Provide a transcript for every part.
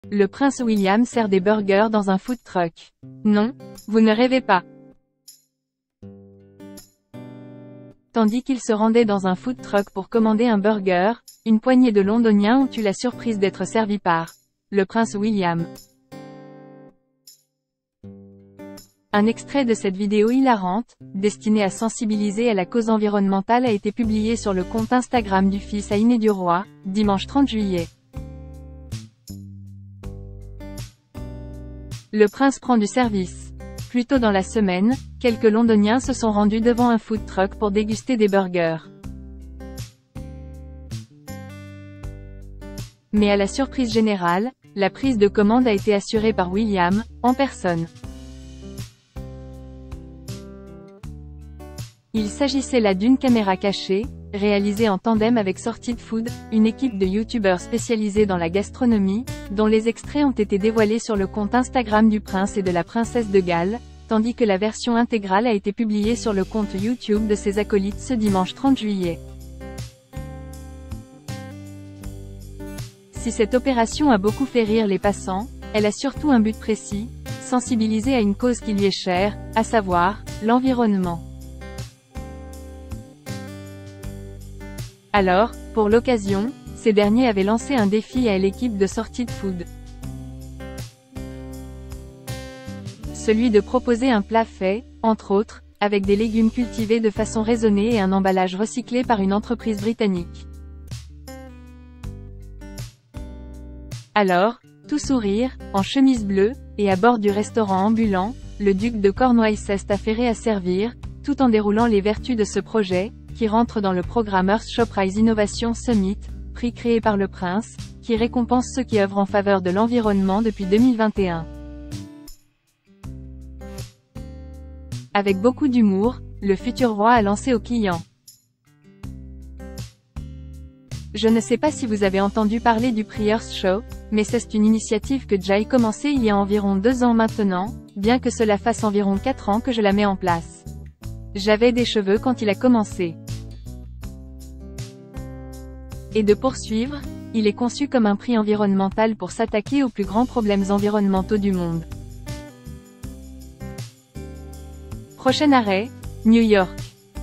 Le prince William sert des burgers dans un food truck. Non, vous ne rêvez pas. Tandis qu'il se rendait dans un food truck pour commander un burger, une poignée de Londoniens ont eu la surprise d'être servis par le prince William. Un extrait de cette vidéo hilarante, destinée à sensibiliser à la cause environnementale, a été publié sur le compte Instagram du fils aîné du roi, dimanche 30 juillet. Le prince prend du service. Plus tôt dans la semaine, quelques Londoniens se sont rendus devant un food truck pour déguster des burgers. Mais à la surprise générale, la prise de commande a été assurée par William, en personne. Il s'agissait là d'une caméra cachée, réalisée en tandem avec Sorted Food, une équipe de youtubeurs spécialisés dans la gastronomie, dont les extraits ont été dévoilés sur le compte Instagram du prince et de la princesse de Galles, tandis que la version intégrale a été publiée sur le compte YouTube de ses acolytes ce dimanche 30 juillet. Si cette opération a beaucoup fait rire les passants, elle a surtout un but précis, sensibiliser à une cause qui lui est chère, à savoir, l'environnement. Alors, pour l'occasion, ces derniers avaient lancé un défi à l'équipe de Sorted Food. Celui de proposer un plat fait, entre autres, avec des légumes cultivés de façon raisonnée et un emballage recyclé par une entreprise britannique. Alors, tout sourire, en chemise bleue, et à bord du restaurant ambulant, le duc de Cornouailles s'est affairé à servir, tout en déroulant les vertus de ce projet, qui rentre dans le programme Earthshowprize Innovation Summit, prix créé par le prince, qui récompense ceux qui œuvrent en faveur de l'environnement depuis 2021. Avec beaucoup d'humour, le futur roi a lancé aux clients. Je ne sais pas si vous avez entendu parler du prix Earthshow, mais c'est une initiative que j'ai commencé il y a environ 2 ans maintenant, bien que cela fasse environ 4 ans que je la mets en place. J'avais des cheveux quand il a commencé. Et de poursuivre, il est conçu comme un prix environnemental pour s'attaquer aux plus grands problèmes environnementaux du monde. Prochain arrêt, New York.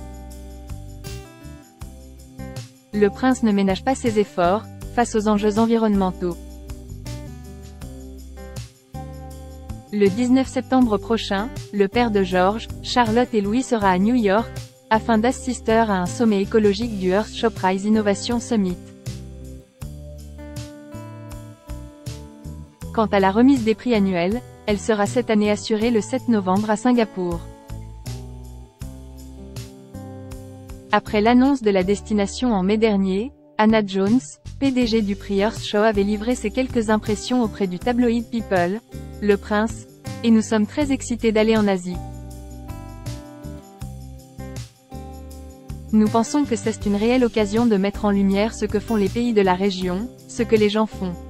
Le prince ne ménage pas ses efforts, face aux enjeux environnementaux. Le 19 septembre prochain, le père de George, Charlotte et Louis sera à New York, afin d'assister à un sommet écologique du Earthshowprize Innovation Summit. Quant à la remise des prix annuels, elle sera cette année assurée le 7 novembre à Singapour. Après l'annonce de la destination en mai dernier, Anna Jones, PDG du prix Earthshow, avait livré ses quelques impressions auprès du tabloïd People, le prince, et nous sommes très excités d'aller en Asie. Nous pensons que c'est une réelle occasion de mettre en lumière ce que font les pays de la région, ce que les gens font.